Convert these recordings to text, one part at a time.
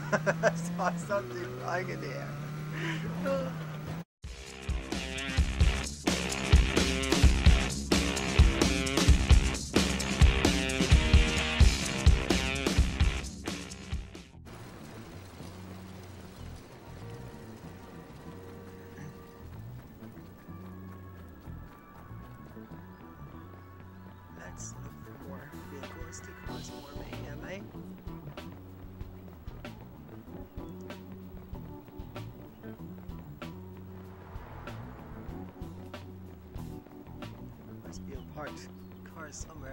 I saw something flying in the air. Let's look for more vehicles to cause more mayhem, eh? Must be a parked car somewhere.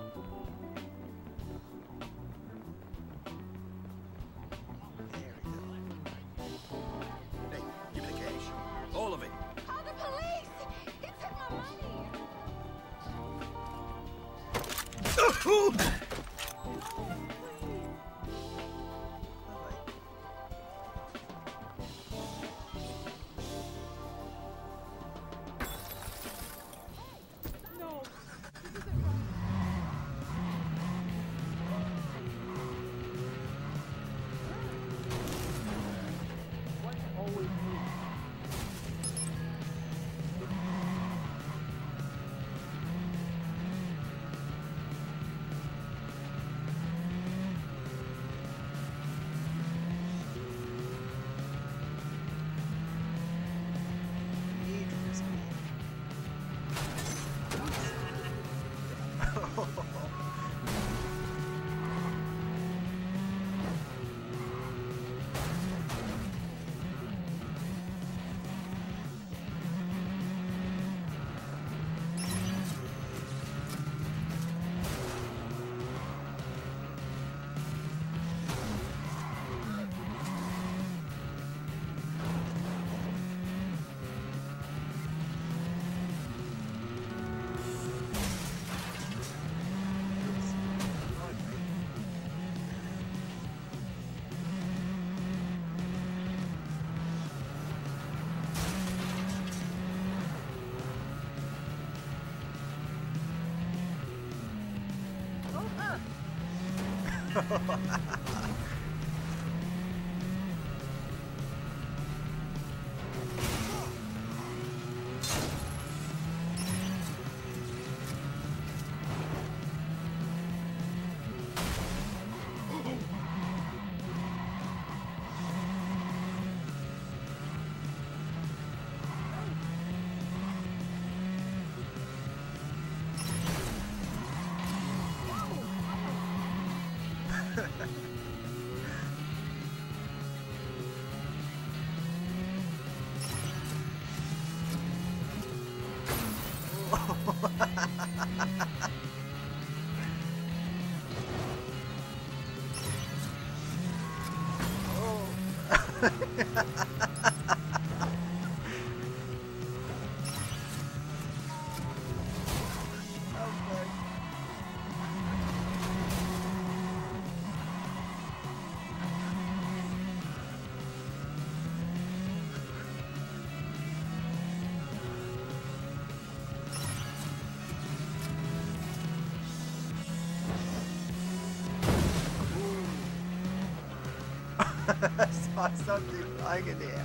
There we go. Hey, give me the cash. All of it. Call the police! He took my money! No! What's always me? I saw something flying in the air.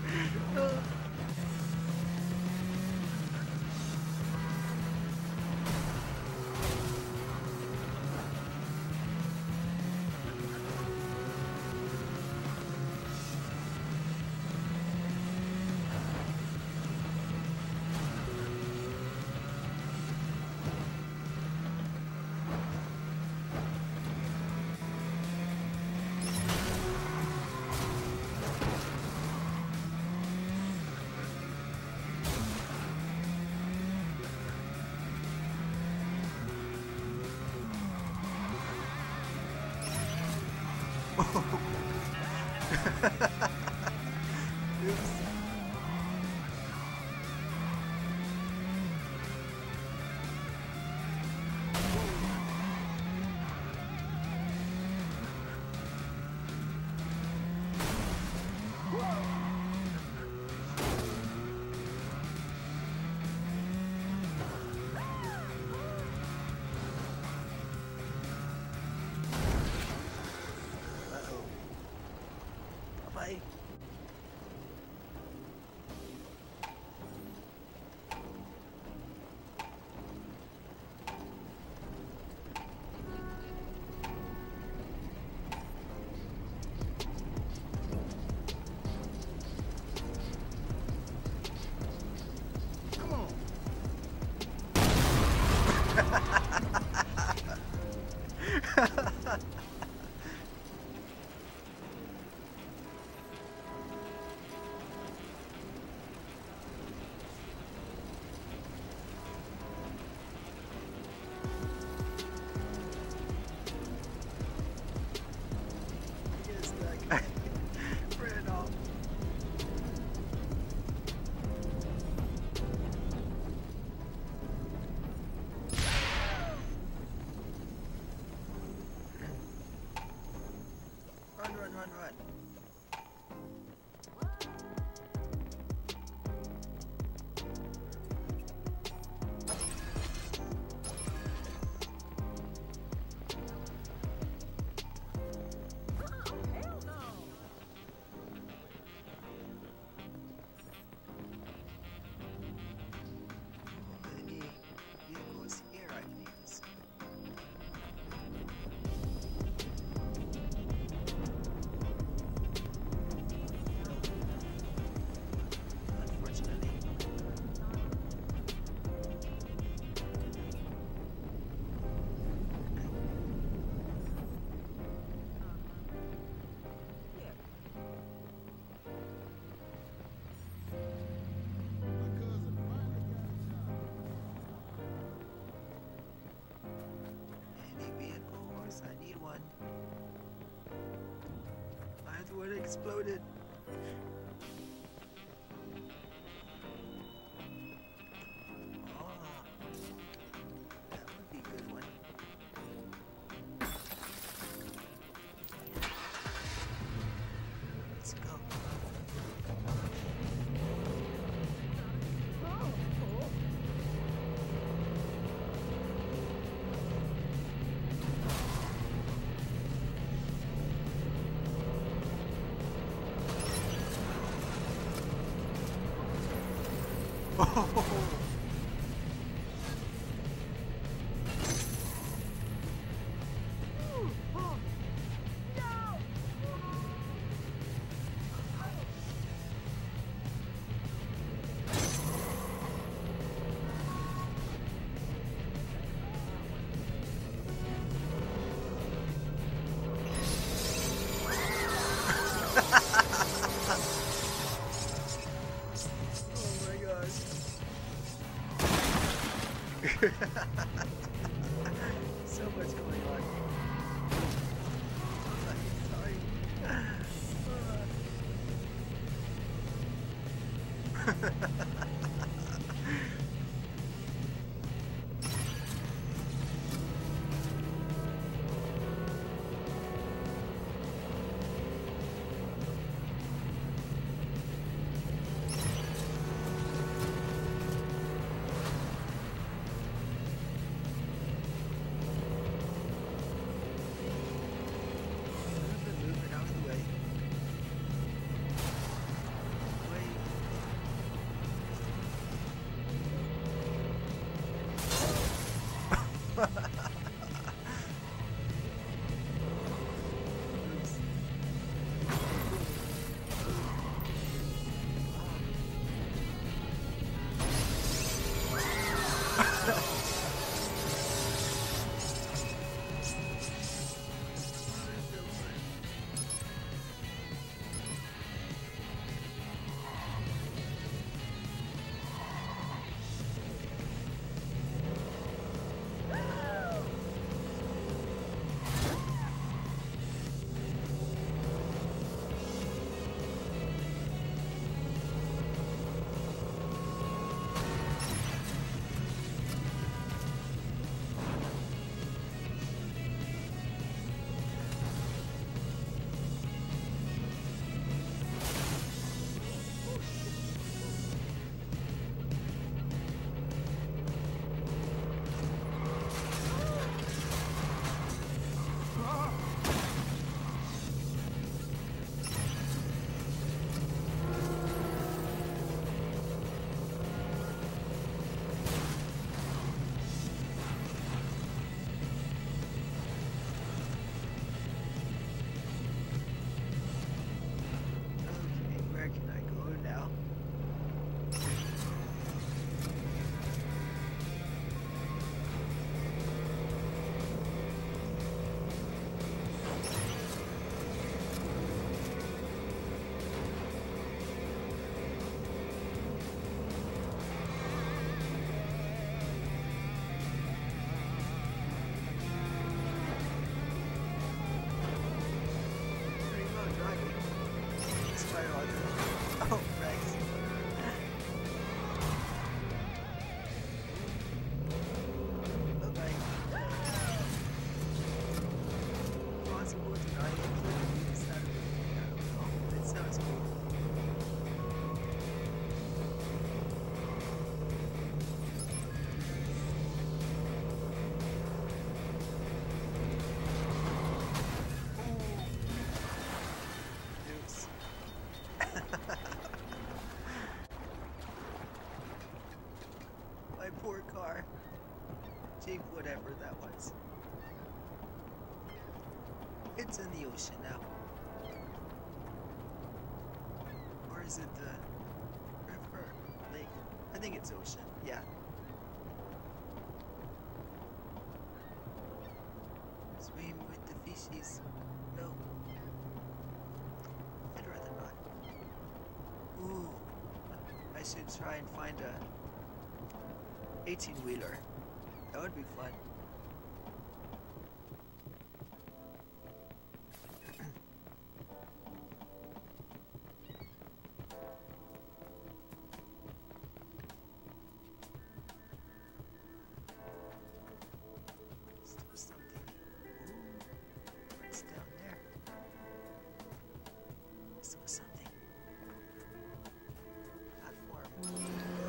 Oops. run. Hell no! Any vehicles here I can use? Unfortunately. Any vehicles? I need one. Mine's would exploded. Oh, that would be a good one. Let's go. Oh my gosh. It's in the ocean now. Or is it the river? Lake? I think it's ocean, yeah. Swim with the fishies. No. I'd rather not. Ooh. I should try and find a 18-wheeler. That would be fun. Still something. Ooh. What's down there? Still something. Platform.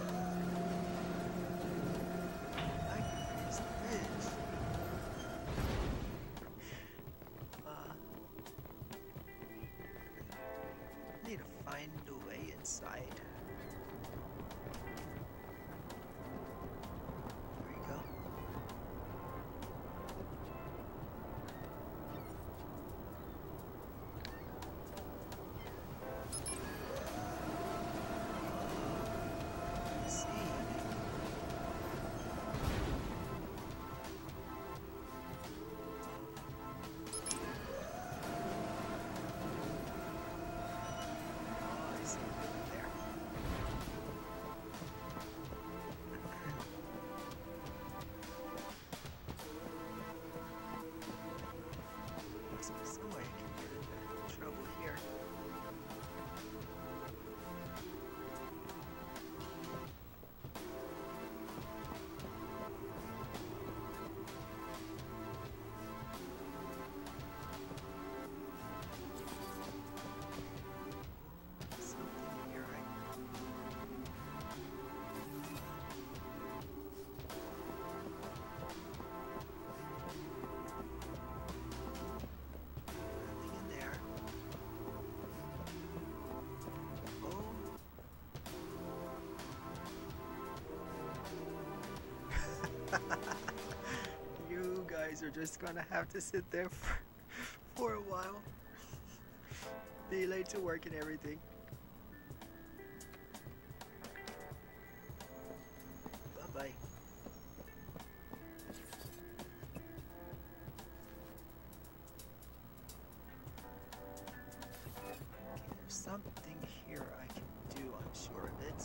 Need to find a way inside. There you go. Let's see. Some way I can get into trouble here. Something here nothing in there. Oh. You guys are just gonna have to sit there for a while. Be late to work and everything. Bye-bye. Okay, there's something here I can do, I'm sure of it.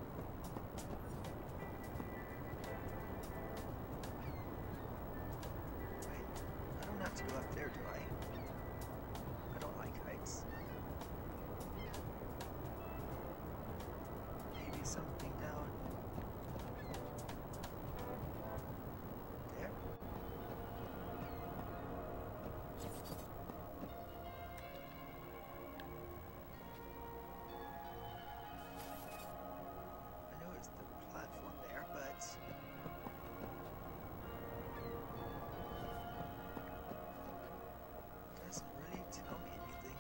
Wait, I don't have to go up there, do I? I don't like heights. Maybe something down there? I know it's the platform there, but it doesn't really tell me anything.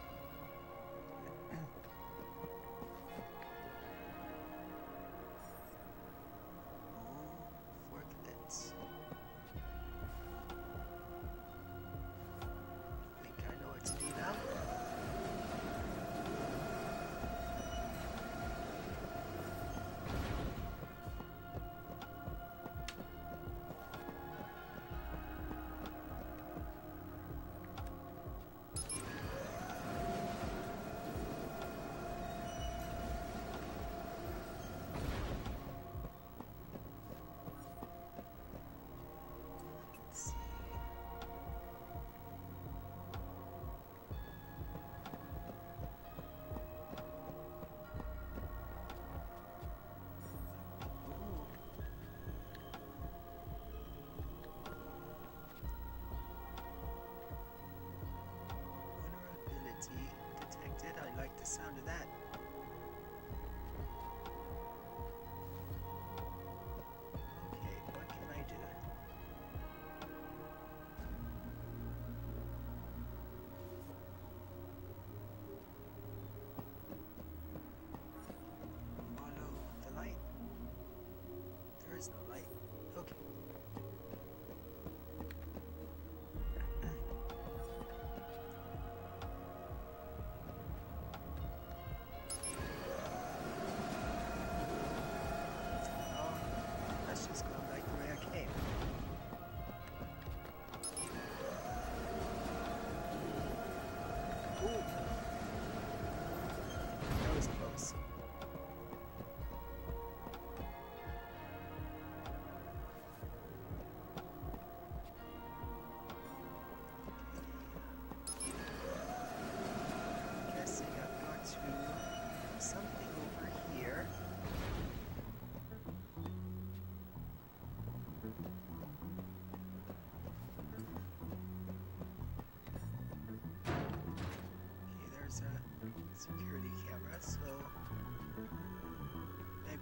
Oh, forklifts. Think I know what to do now? Let's see. Ooh. Vulnerability detected. I like the sound of that. Okay, what can I do? Follow the light. There is no light. Okay.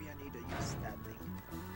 I need to use that thing.